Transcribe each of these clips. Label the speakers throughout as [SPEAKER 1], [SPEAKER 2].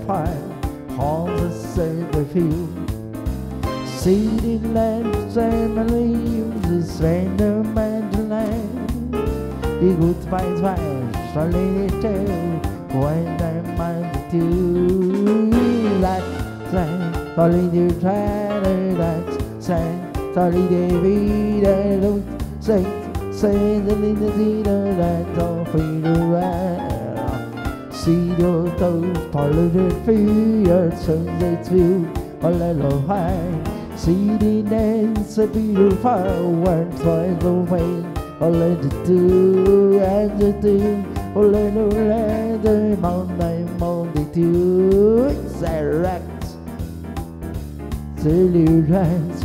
[SPEAKER 1] fire, all the same they feel. City lamps and the leaves, this random land. The good vibes fire, slowly tell when I'm with you. Like say, slowly you try to dance, say, slowly they read and don't say the little dinner that don't feel around. See your toes, polluted fear, turns its view a little high. See the dance, a beautiful one, twice away. All let it do, and it do. All let it let the Monday do. It's a wrecked, silly dance.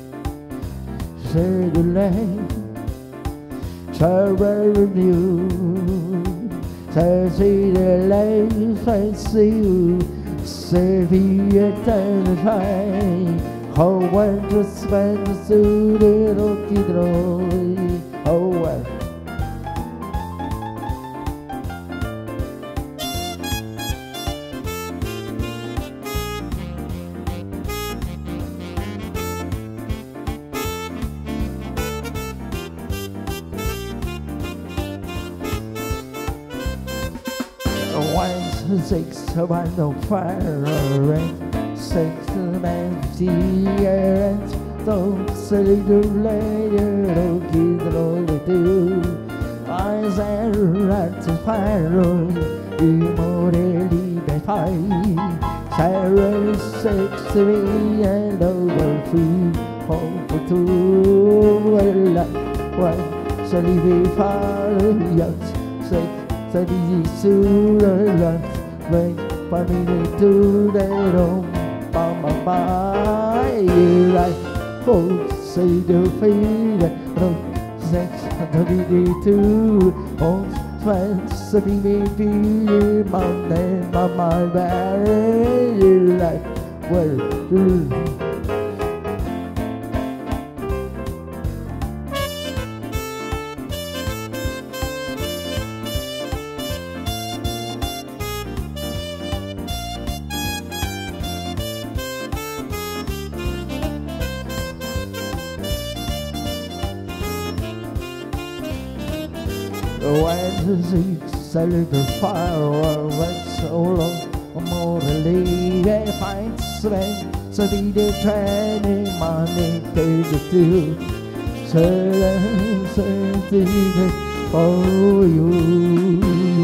[SPEAKER 1] Say the lane, sorry review. Say see the lane, say see you. Say be a time. How when to spend the suit little kid roll. Oh well. One six, one no fire, six empty years. Don't say the later, don't keep all they do. I said, right to fire, immortally by fire. Sarah 63 and over 3, home for 2. Well, so leave fire, yes, 6. Say this sooner than wait for me to do that on my like folks say the feeling of sex and the two on friends so me feel my name on my back like well when the set the fire went so long, more than leave fights when so be the training money to the two. So say for you.